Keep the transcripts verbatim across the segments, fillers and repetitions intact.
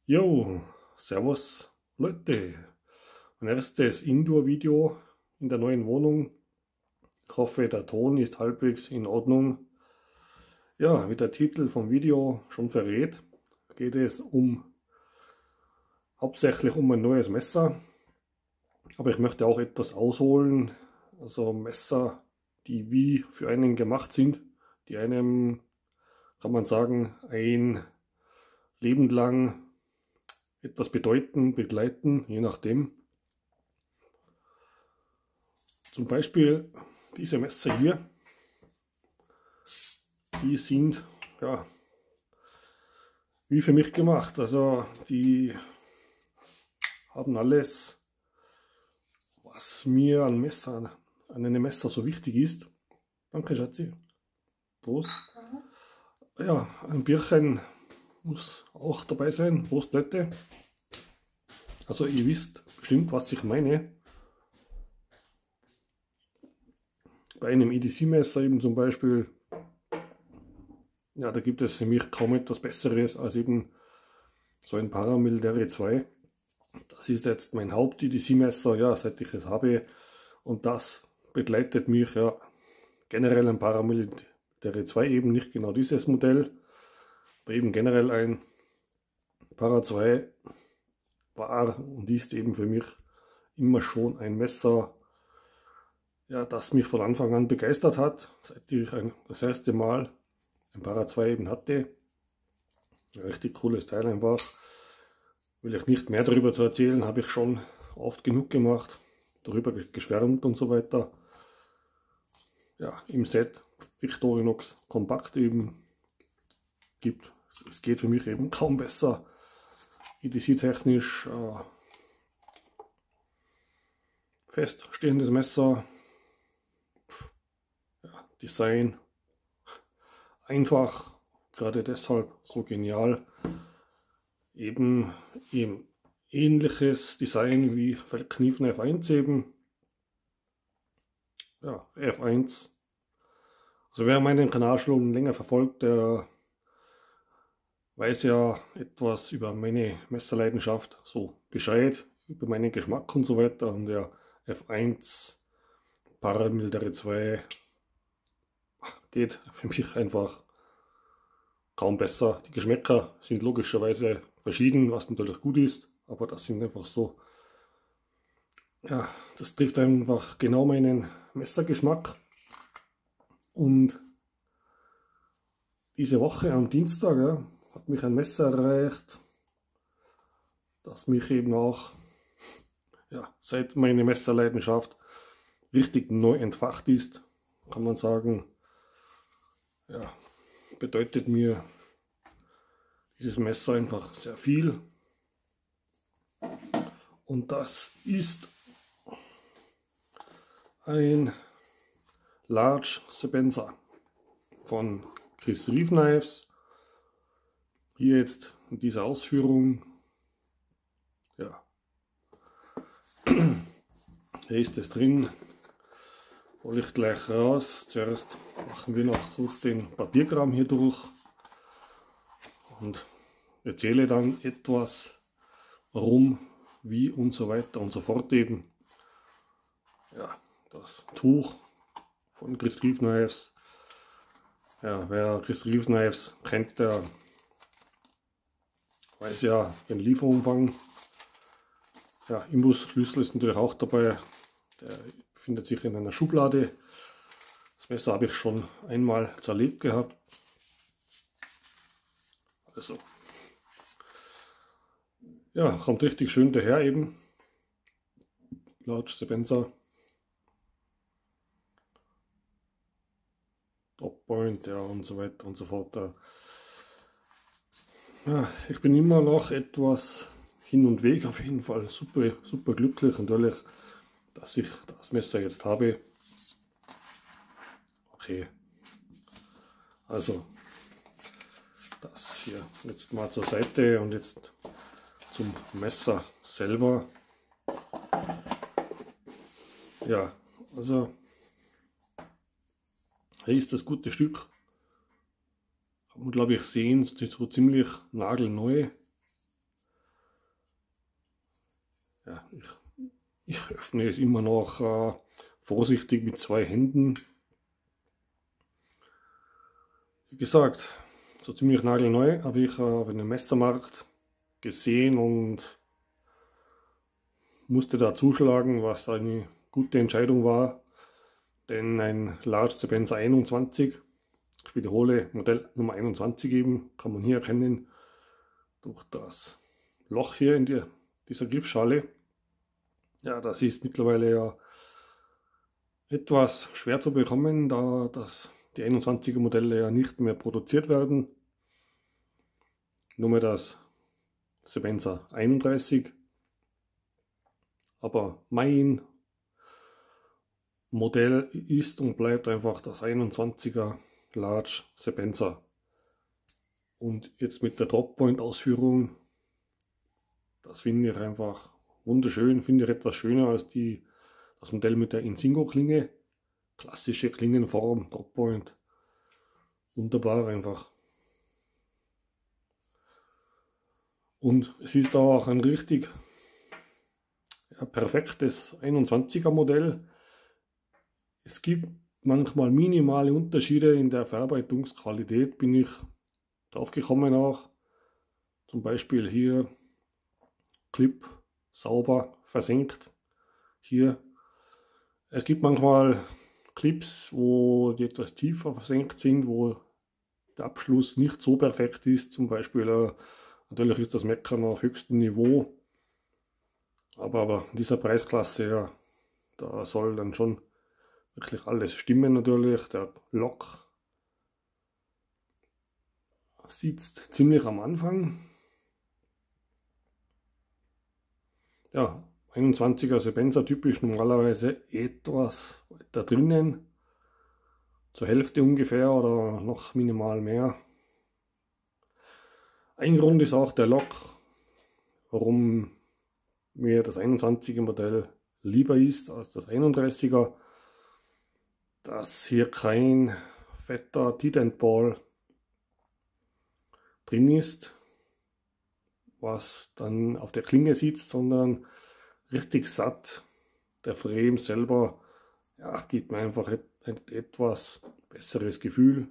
Jo, servus Leute. Mein erstes Indoor-Video in der neuen Wohnung. Ich hoffe, der Ton ist halbwegs in Ordnung. Ja, wie der Titel vom Video schon verrät, geht es um hauptsächlich um ein neues Messer. Aber ich möchte auch etwas ausholen. Also Messer, die wie für einen gemacht sind, die einem, kann man sagen, ein Leben lang etwas bedeuten, begleiten, je nachdem. Zum Beispiel diese Messer hier, die sind ja wie für mich gemacht. Also die haben alles, was mir an Messer, an einem Messer so wichtig ist. Danke, Schatzi. Prost. Ja, ein Bierchen muss auch dabei sein. Prost, Leute. Also ihr wisst bestimmt, was ich meine. Bei einem E D C-Messer eben zum Beispiel, ja, da gibt es für mich kaum etwas Besseres als eben so ein Paramil R E zwei. Das ist jetzt mein Haupt-E D C-Messer, ja, seit ich es habe. Und das begleitet mich, ja, generell ein Paramil R E zwei, eben nicht genau dieses Modell, aber eben generell ein Para zwei war und ist eben für mich immer schon ein Messer, ja, das mich von Anfang an begeistert hat, seit ich ein, das erste Mal ein Para zwei eben hatte. Ein richtig cooles Teil einfach. Will ich nicht mehr darüber zu erzählen, habe ich schon oft genug gemacht, darüber geschwärmt und so weiter. Ja, im Set Victorinox Kompakt eben gibt. Es geht für mich eben kaum besser. E D C-technisch äh, feststehendes Messer. Ja, Design einfach, gerade deshalb so genial. Eben, eben ähnliches Design wie Feldkniefen F eins eben. Ja, F eins. Also wer meinen Kanal schon länger verfolgt, der weiß ja etwas über meine Messerleidenschaft, so Bescheid, über meinen Geschmack und so weiter. Und der F eins Paramil R E zwei geht für mich einfach kaum besser. Die Geschmäcker sind logischerweise verschieden, was natürlich gut ist, aber das sind einfach so, ja, das trifft einfach genau meinen Messergeschmack. Und diese Woche am Dienstag, ja, hat mich ein Messer erreicht, das mich eben auch, ja, seit meiner Messerleidenschaft richtig neu entfacht ist, kann man sagen. Ja, bedeutet mir dieses Messer einfach sehr viel. Und das ist ein Large Sebenza von Chris Reeve Knives. Hier jetzt in dieser Ausführung. Ja, hier ist es drin. Hole ich gleich raus. Zuerst machen wir noch kurz den Papierkram hier durch und erzähle dann etwas, warum, wie und so weiter und so fort eben. Ja, das Tuch von Chris Reeve Knives. Ja, wer Chris Reeve Knives kennt, der weiß ja den Lieferumfang. Ja, Imbusschlüssel ist natürlich auch dabei. Der befindet sich in einer Schublade. Das Messer habe ich schon einmal zerlegt gehabt. Also, ja, kommt richtig schön daher eben. Large Sebenza. Top Point, ja, und so weiter und so fort. Ja, ich bin immer noch etwas hin und weg, auf jeden Fall super, super glücklich natürlich, dass ich das Messer jetzt habe. Okay, also das hier jetzt mal zur Seite und jetzt zum Messer selber. Ja, also hier ist das gute Stück. Kann man, glaube ich, sehen, so ziemlich nagelneu. ja, ich, ich öffne es immer noch äh, vorsichtig mit zwei Händen. Wie gesagt, so ziemlich nagelneu habe ich äh, auf einem Messermarkt gesehen und musste da zuschlagen, was eine gute Entscheidung war, denn ein Large Sebenza einundzwanzig, ich wiederhole, Modell Nummer einundzwanzig eben, kann man hier erkennen, durch das Loch hier in die, dieser Griffschale. Ja, das ist mittlerweile ja etwas schwer zu bekommen, da das, die einundzwanziger Modelle ja nicht mehr produziert werden. Nur mehr das Sebenza einunddreißig. Aber mein Modell ist und bleibt einfach das einundzwanziger Large Sebenza. Und jetzt mit der Droppoint-Ausführung, das finde ich einfach wunderschön, finde ich etwas schöner als die, das Modell mit der Insingo-Klinge. Klassische Klingenform, Droppoint, wunderbar einfach. Und es ist auch ein richtig ja, perfektes einundzwanziger Modell. Es gibt manchmal minimale Unterschiede in der Verarbeitungsqualität, bin ich drauf gekommen auch. Zum Beispiel hier Clip sauber versenkt. Hier. Es gibt manchmal Clips, wo die etwas tiefer versenkt sind, wo der Abschluss nicht so perfekt ist. Zum Beispiel, äh, natürlich ist das Meckern auf höchstem Niveau, aber, aber in dieser Preisklasse, ja, da soll dann schon wirklich alles stimmen natürlich. Der Lock sitzt ziemlich am Anfang. Ja, einundzwanziger Sebenza typisch normalerweise etwas weiter drinnen, zur Hälfte ungefähr oder noch minimal mehr. Ein Grund ist auch der Lock, warum mir das einundzwanziger Modell lieber ist als das einunddreißiger, dass hier kein fetter Tit-and Ball drin ist, was dann auf der Klinge sitzt, sondern richtig satt. Der Frame selber, ja, gibt mir einfach et ein etwas besseres Gefühl.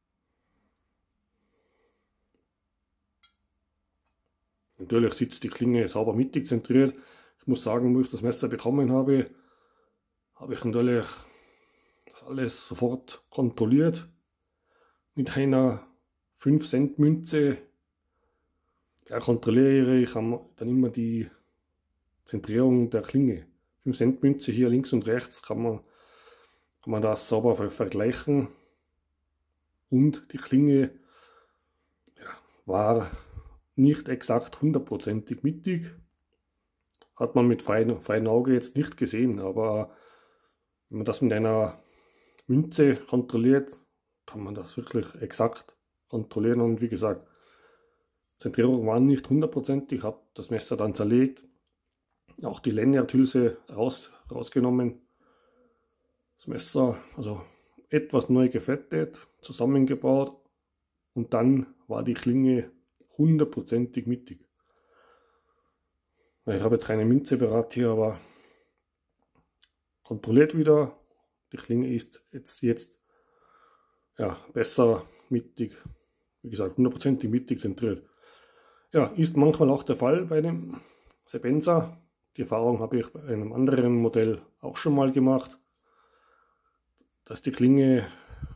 Natürlich sitzt die Klinge sauber mittig zentriert. Ich muss sagen, wo ich das Messer bekommen habe, habe ich natürlich das alles sofort kontrolliert. Mit einer fünf Cent Münze ja, kontrolliere ich dann immer die Zentrierung der Klinge. fünf Cent Münze hier links und rechts kann man, kann man das sauber vergleichen. Und die Klinge ja, war nicht exakt hundertprozentig mittig. Hat man mit freiem, freiem Auge jetzt nicht gesehen, aber wenn man das mit einer Münze kontrolliert, kann man das wirklich exakt kontrollieren. Und wie gesagt, Zentrierung war nicht hundertprozentig. Ich habe das Messer dann zerlegt, auch die Lanyardhülse raus, rausgenommen. Das Messer also etwas neu gefettet, zusammengebaut und dann war die Klinge hundertprozentig mittig. Ich habe jetzt keine Münze parat hier, aber kontrolliert wieder. Die Klinge ist jetzt, jetzt ja, besser mittig, wie gesagt, hundertprozentig mittig zentriert. Ja, ist manchmal auch der Fall bei dem Sebenza. Die Erfahrung habe ich bei einem anderen Modell auch schon mal gemacht, dass die Klinge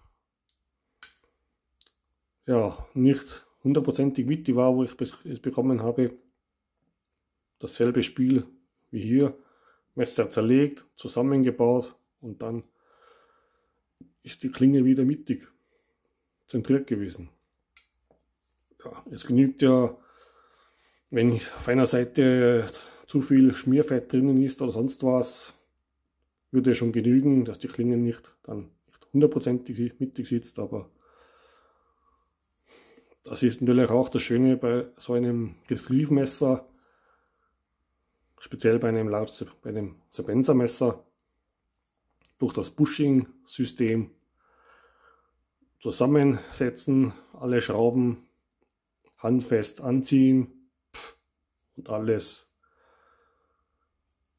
ja nicht hundertprozentig mittig war, wo ich es bekommen habe. Dasselbe Spiel wie hier, Messer zerlegt, zusammengebaut und dann ist die Klinge wieder mittig zentriert gewesen. Ja, es genügt ja, wenn auf einer Seite zu viel Schmierfett drinnen ist oder sonst was, würde schon genügen, dass die Klinge nicht dann nicht hundertprozentig mittig sitzt, aber das ist natürlich auch das Schöne bei so einem Sleeve-Messer, speziell bei einem, Large, bei einem Sebenza-Messer, durch das Bushing-System zusammensetzen, alle Schrauben handfest anziehen und alles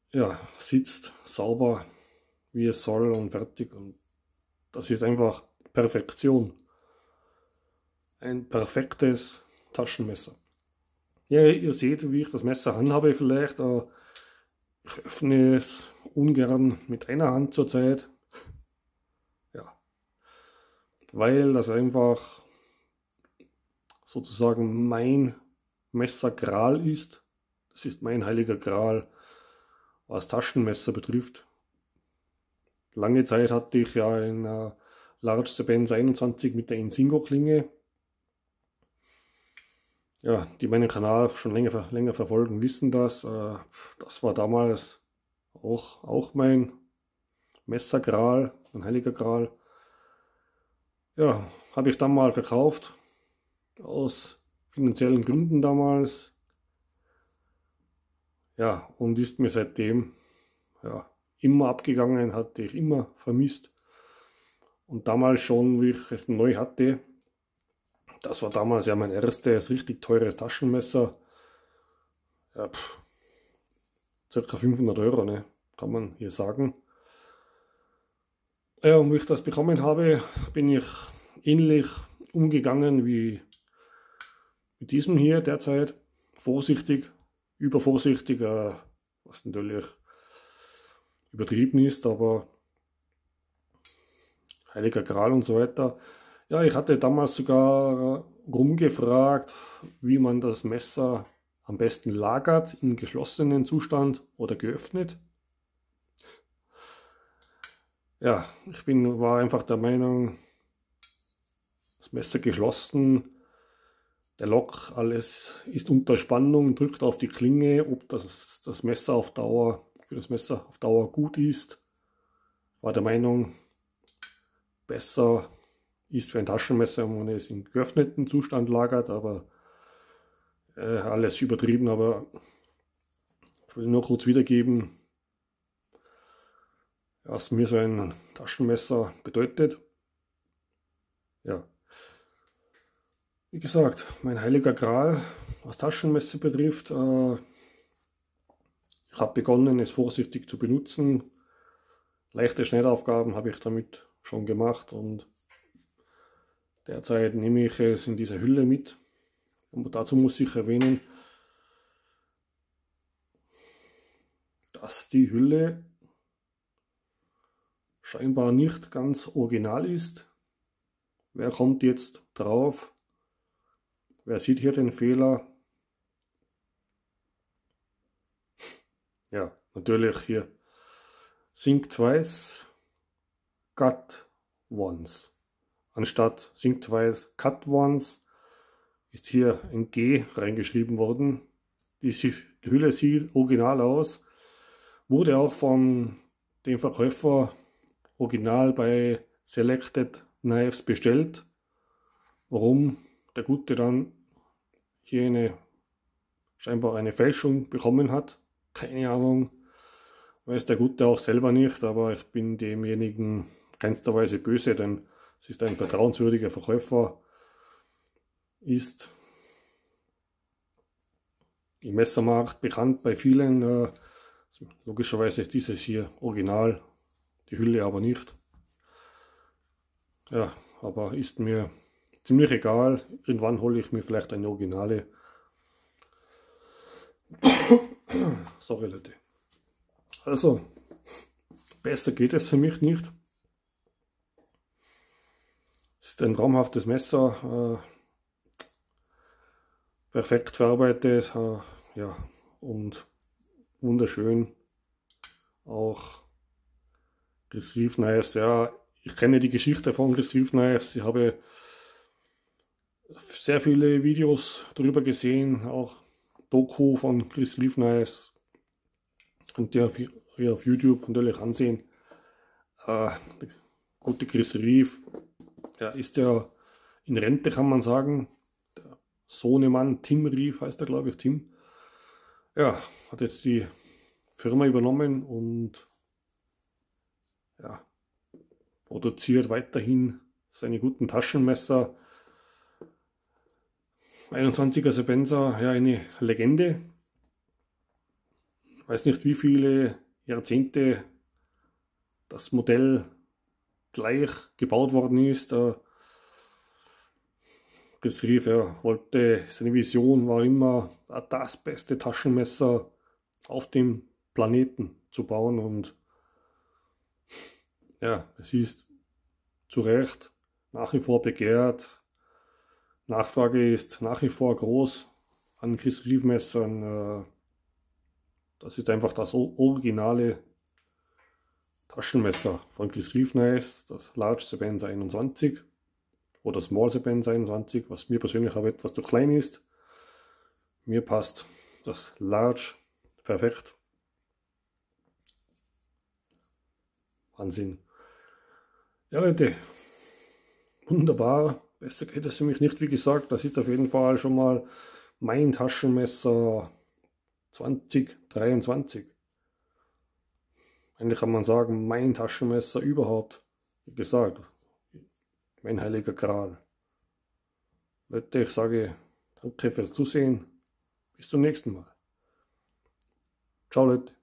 ja, sitzt sauber, wie es soll und fertig. Und das ist einfach Perfektion. Ein perfektes Taschenmesser. Ja, ihr seht, wie ich das Messer handhabe vielleicht. Äh, ich öffne es ungern mit einer Hand zurzeit. Ja, weil das einfach sozusagen mein Messer Gral ist. Das ist mein heiliger Gral, was Taschenmesser betrifft. Lange Zeit hatte ich ja ein äh, Large Sebenza einundzwanzig mit der Insingo Klinge. Ja, die meinen Kanal schon länger, länger verfolgen, wissen das. Äh, das war damals auch, auch mein Messergral, mein heiliger Gral. Ja, habe ich dann mal verkauft, aus finanziellen Gründen damals. Ja, und ist mir seitdem ja, immer abgegangen, hatte ich immer vermisst. Und damals schon, wie ich es neu hatte, das war damals ja mein erstes richtig teures Taschenmesser. Ja, pff, circa fünfhundert Euro, ne, kann man hier sagen. Ja, und wie ich das bekommen habe, bin ich ähnlich umgegangen wie mit diesem hier derzeit. Vorsichtig, übervorsichtig, äh, was natürlich übertrieben ist, aber heiliger Gral und so weiter. Ja, ich hatte damals sogar rumgefragt, wie man das Messer am besten lagert, im geschlossenen Zustand oder geöffnet. Ja, ich bin, war einfach der Meinung, das Messer geschlossen, der Lock, alles ist unter Spannung, drückt auf die Klinge, ob das, das Messer auf Dauer, für das Messer auf Dauer gut ist. War der Meinung, besser ist für ein Taschenmesser, wenn man es im geöffneten Zustand lagert, aber äh, alles übertrieben, aber ich will nur kurz wiedergeben, was mir so ein Taschenmesser bedeutet. Ja, wie gesagt, mein heiliger Gral, was Taschenmesser betrifft, äh, ich habe begonnen, es vorsichtig zu benutzen. Leichte Schneidaufgaben habe ich damit schon gemacht und derzeit nehme ich es in dieser Hülle mit. Und dazu muss ich erwähnen, dass die Hülle scheinbar nicht ganz original ist. Wer kommt jetzt drauf? Wer sieht hier den Fehler? Ja, natürlich hier Think Twice, Cut Once. Anstatt Think Twice, Cut Once ist hier ein G reingeschrieben worden. Die Hülle sieht original aus. Wurde auch von dem Verkäufer original bei Selected Knives bestellt. Warum der Gute dann hier eine, scheinbar eine Fälschung bekommen hat, keine Ahnung. Weiß der Gute auch selber nicht, aber ich bin demjenigen keinster Weise böse, denn es ist ein vertrauenswürdiger Verkäufer, ist im Messermarkt bekannt bei vielen. Äh, logischerweise ist dieses hier original, die Hülle aber nicht. Ja, aber ist mir ziemlich egal. Irgendwann hole ich mir vielleicht eine Originale. Sorry Leute. Also, besser geht es für mich nicht. Es ist ein traumhaftes Messer. Äh, perfekt verarbeitet. Äh, ja, und wunderschön. Auch Retrieve Knives. Ja, ich kenne die Geschichte von Retrieve Knives. Ich habe sehr viele Videos darüber gesehen, auch Doku von Retrieve Knives. Könnt ihr auf, ihr auf YouTube natürlich ansehen. Äh, der gute Chris Reeve, der ist ja in Rente, kann man sagen. Der Sohnemann Tim Reeve heißt er, glaube ich, Tim. Ja, hat jetzt die Firma übernommen und ja, produziert weiterhin seine guten Taschenmesser. einundzwanziger Sebenza, ja, eine Legende. weiß nicht wie viele Jahrzehnte das Modell gleich gebaut worden ist. Chris Reeve, ja, wollte, seine Vision war immer, das beste Taschenmesser auf dem Planeten zu bauen, und ja, es ist zu Recht nach wie vor begehrt. Nachfrage ist nach wie vor groß an Chris Reeve Messern. Das ist einfach das originale Taschenmesser von Chris Reeve Knives, das Large Sebenza einundzwanzig oder Small Sebenza einundzwanzig, was mir persönlich aber etwas zu klein ist. Mir passt das Large perfekt. Wahnsinn. Ja Leute, wunderbar. Besser geht es für mich nicht, wie gesagt. Das ist auf jeden Fall schon mal mein Taschenmesser zwanzig dreiundzwanzig. Eigentlich kann man sagen, mein Taschenmesser überhaupt. Wie gesagt, mein heiliger Gral. Leute, ich sage danke fürs Zusehen. Bis zum nächsten Mal. Ciao Leute.